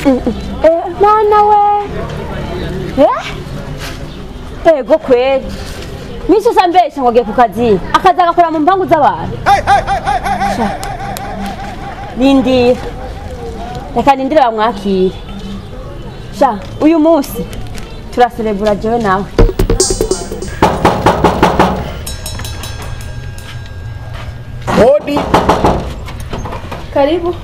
Mana we. Ego kweli. Mimi sasa mbesha ngoge ku kazi. Akaza gakora mu mpangu z'abantu. Nindi. Reka nindire bamwakire. Sha, uyu munsi turaselebura jewe nawe. Hodi. Karibu.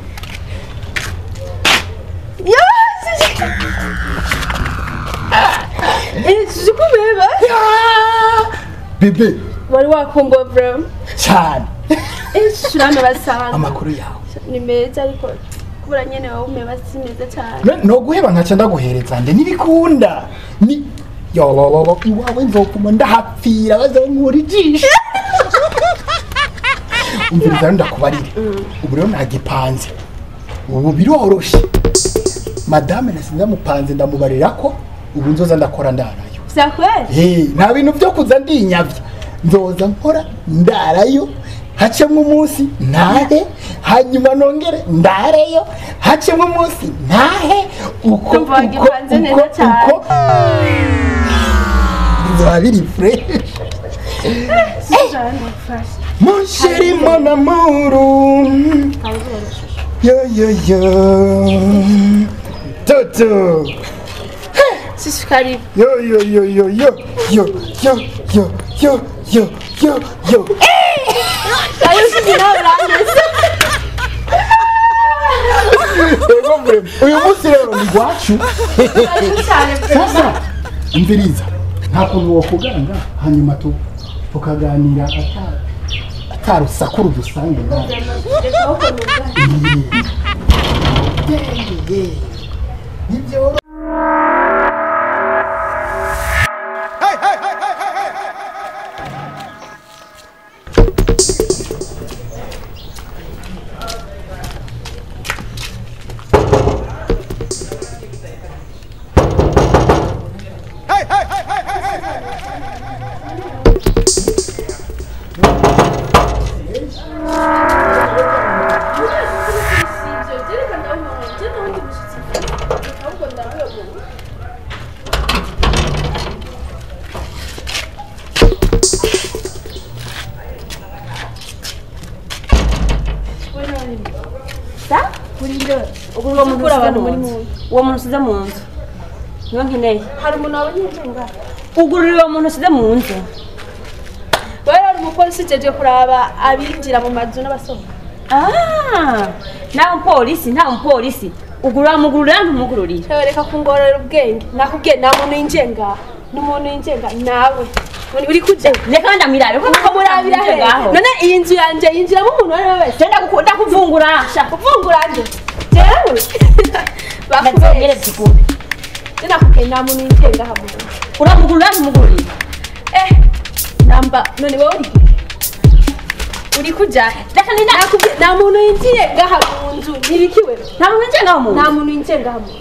Sikumeba. Bebe. Wari wakumbuye vrem. Cyane. Shurame basanga. Amakuru yawe. Ni meza ariko kubura nyene wawe umeba simeza cyane. No guheba nkaca ndaguhereza nde nibikunda. Ni yo iwawe nzopuma ndahapfira bazonkura ijisho. Umviriza ndakubarire. Ubu rero nagipanze. Ubu biroroshe. Madame nasinza mupanze ndamubarira ko ubu nzoza ndakora ndarayo. Sakweli? Nta bintu byo kuza ndinyavya. Nzoza nkora ndarayo. Hacemwe umunsi ntahe hanyuma nongere ndareyo hacemwe umunsi ntahe uko zabiri fresh. Mon chéri mon amour. Yo Toto. Sisi karibu. Yo. Ayo sinabrandes. Uyu munsi rero ni gwacu. Sasa imviriza nta kuntu wokuganga hanyuma tukaganira atarusakuru dusange nibyo. Uwo muntu usize mu nzu niyo nkeneye. Hari umuntu wabonyenga ugurira uwo muntu usize mu nzu. Wari ari umupolisi jeje kuraba abinjira mu mazu n'abasohoka. Nta umupolisi ugurira ntumugururira. Reka kungorora ubwenge nakubwiye nta muntu yinjenga n'umuntu yinjenga nawe uri kuje reka ndamirabe ko murabira he. None iyi nzu yanje yinjiramo umuntu wari wese ndakukunda kuvungura kuvungura nje jewe bakubere zikume tena kuke nta muntu yinjenga hamwe uramugurura ntumugururira. Namba none wowe uri kuja reka nakubwiye nta muntu yinjenga hamwe nzu nibikiwe nta muntu yinjenga hamwe nta muntu yinjenga hamwe.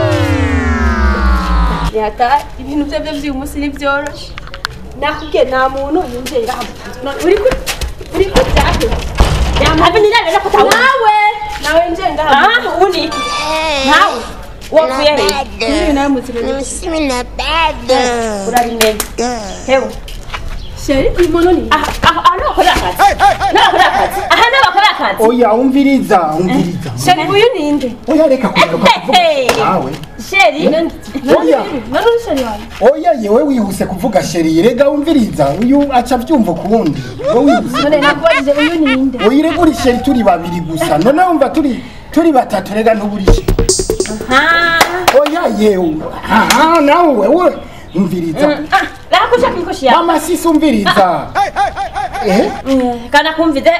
Yata ibintu byo by'uyu munsi ni byoroshe. Nakubwiye nta muntu yinjenga hamwe uri kuja yamhabe nirabera ko tawe nawe njenga hamwe ubundi iki nawe wavuye he ni nawe muziranye Mimi na bado. urarime hewe sheri imono ni nakora akazi nakora akazi. Oya umviriza sheri uyu ninde? Oya reka kugaruka kuvuga nawe sheri. Oya nari sheri wawe. Oya yewe wihuse kuvuga sheri rega umviriza uyu aca byumva kuwundi wowe wihuse. None nakubajije uyu ninde? Oyiregura sheri turi babiri gusa none wumva turi batatu rega ntuburishe. Oya yewe nawe wewe umviriza rakusha kikoshi ya mama sisi umviriza kana kumvide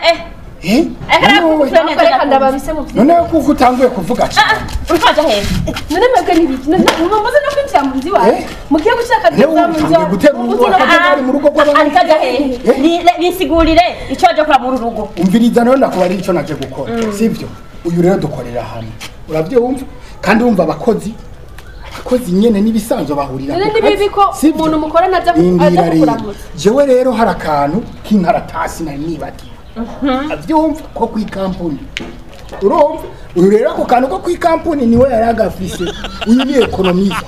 none kuko utanguye kuvuga cyane ufaje he none mwebwe nibiki none mumaze no kwinjira mu nzi wawe mugiye gushaka byiza mu nzi wawe gutera urugo mu rugo rw'abantu arikaje he bisigurire icyo aje kora mu rugo. Umviriza none nakubari icyo naje gukora sivyo uyu rero dukorera hamwe urabyumva kandi wumva abakozi nyene nibisanzwe bahurira none nibibi ko umuntu mukorana aza kukuramutsa. Jewe rero hari akantu k'inkaratasi nari nibagiye avyumva ko kwikampuni urumva uyu rero ako kantu ko kwikampuni niwe yaragafise uyu ni economiste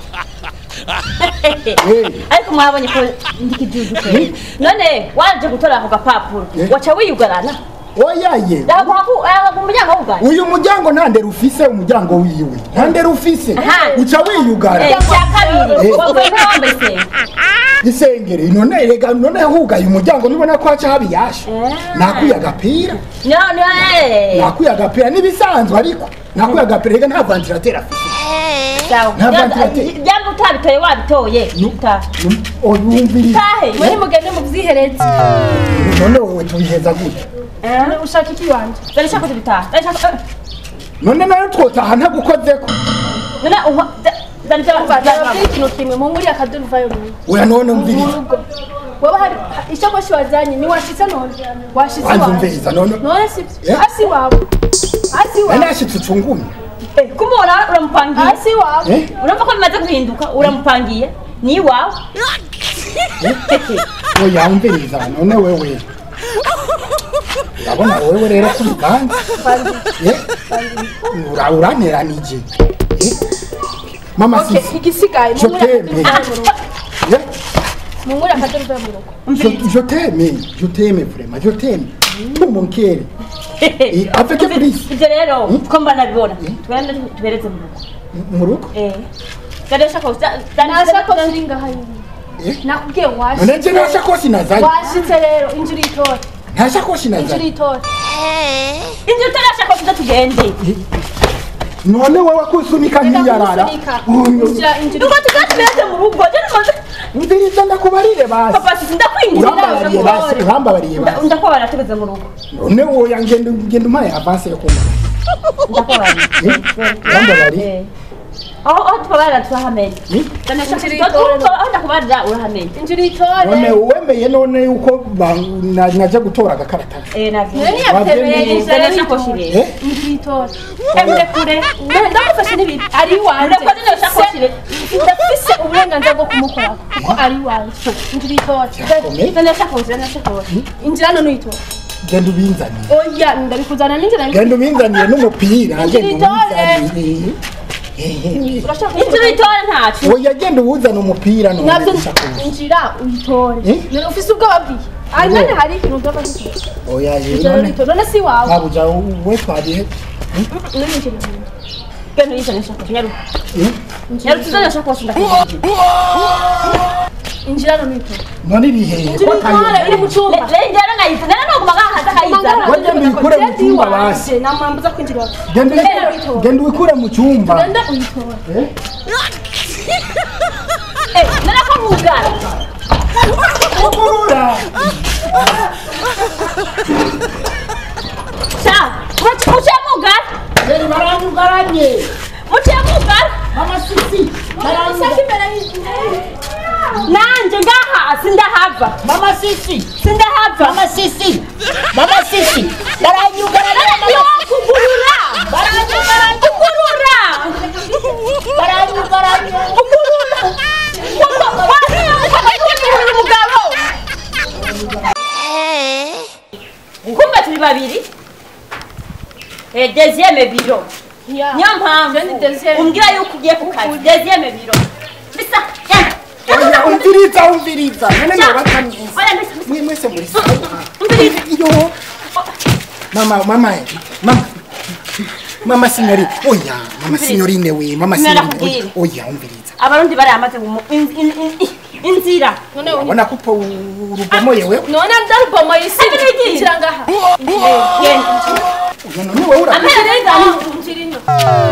ariko mwabonye ko ndikijuju pe none waje gutora ako gapapuro wacha wiyugarana oyaye umuryango wugana uyu muryango nta ndera ufise umuryango wiwe nta ndera ufise uca wiyugara cya kabiri wowe ntambe isengere none rega none hugaye umuryango nibona ko aca habiyasha nakuye agapira nakuye agapira nibisanzwe ariko nakuye agapira rega nta ventilateur afise jambo utabitoye wabitoye oyumvira muri mugende mu byihereze none wowe tubiheza gute ushaka iki wanje ndashaka kubitaha none nayo twotaha ntagukozeko none ndandaba ikintu kimwe mu muri akaduvayo oya none umvira wowe hari ishakoshi wazanye ni washitse none washitse wanzumviriza none sibyo asi wabo nashitse ucungumye kumora uramupangiye asi wabo urumva ko bimaze guhinduka uramupangiye ni wawe oya umviriza none wewe urabona wewe rero kubiganza uraneranije mama sisi igisigaye je t'aime mumura akaduvayo mu rugo je t'aime vraiment je t'aime tout mon cœur avec plus ibyo rero ko mba nabibona twende tubereze mu rugo ndashaka kuzinga hayi nakubwiye washi none je nashakoshi nazanye washitse rero injuri itora ntashakoshi nazanye injuri itora injuri utarashaka kuza tugende none wowe kusunika nkiyarara nuko tugatubeze mu rugo umviriza ndakubarire basi papa sindakwinjira urambabariye basi ndakwabara tugeze mu rugo none wowe ngenda umpaye avance yo kumva urambabariye aho tubabara turahamenya ndakubarira urahamenya injuri itore none uwemeye none yuko naje gutora agakaratasi injuri itore emre kure ndamufashe n'ibintu ari wanje ndafise uburenganzira bwo kumukora kuko ari wanje injuri itore injira none uyitore genda ubinzaniye oya ndabikuzana n'injira genda ubinzaniye n'umupira genda ubinzaniye injira itore ntacu oya genda uwuzana umupira none nabyo injira uyitore none ufise ubwoba bwiye none hari ikintu udova oya none si wawe babuja we twarihe none injira genda uyizane shakoshi nyaru tuzane shakoshi injira none uyitore none ibihe injira itore iri mu cyumba rero ngayizana no kumagahaza kayizana genda uyikure mu cyumba basi namwambuza kwinjira genda uyikure mu cyumba genda uyitore nana ko mugara Kurura muce mugara yari baranyugaranye muce mugara mama sisi nanje ngaha sindahava mama sisi sindahava mama sisi baranyugaranye kugurura baranyugaranye kumbe turi babiri deuxième biro niyo mpamvu umbwira yuko ugiye ku kazi deuxième biro bisa umviriza none nabatanye mwese muri iyo mama signori oya mama signorine we mama signorine oya umviriza abarundi bari amaze inzira none ubona ko urubomoye we none ndarubomoye isi kiranga aha none wowe uramurenga injira